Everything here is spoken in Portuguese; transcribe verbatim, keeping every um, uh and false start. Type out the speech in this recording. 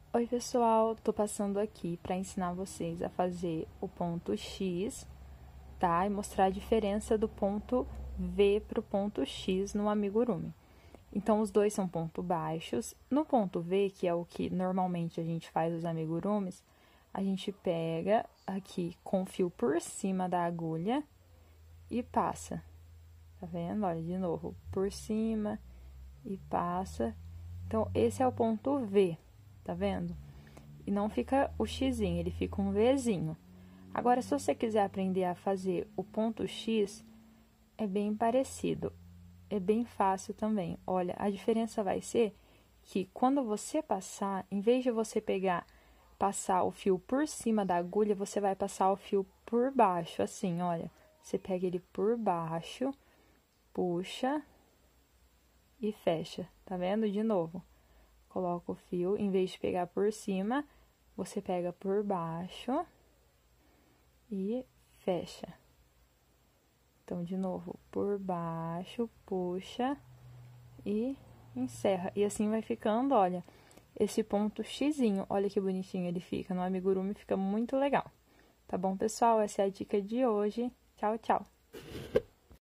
Oi pessoal, tô passando aqui para ensinar vocês a fazer o ponto X, tá? E mostrar a diferença do ponto V para o ponto X no amigurumi. Então, os dois são pontos baixos. No ponto V, que é o que normalmente a gente faz os amigurumis, a gente pega aqui com o fio por cima da agulha e passa. Tá vendo? Olha, de novo, por cima e passa. Então, esse é o ponto V, tá vendo? E não fica o xizinho, ele fica um Vzinho. Agora, se você quiser aprender a fazer o ponto X, é bem parecido, é bem fácil também. Olha, a diferença vai ser que quando você passar, em vez de você pegar, passar o fio por cima da agulha, você vai passar o fio por baixo, assim, olha. Você pega ele por baixo, puxa e fecha, tá vendo? De novo. Coloca o fio, em vez de pegar por cima, você pega por baixo e fecha. Então, de novo, por baixo, puxa e encerra. E assim vai ficando, olha, esse ponto xizinho. Olha que bonitinho ele fica. No amigurumi fica muito legal. Tá bom, pessoal? Essa é a dica de hoje. Tchau, tchau!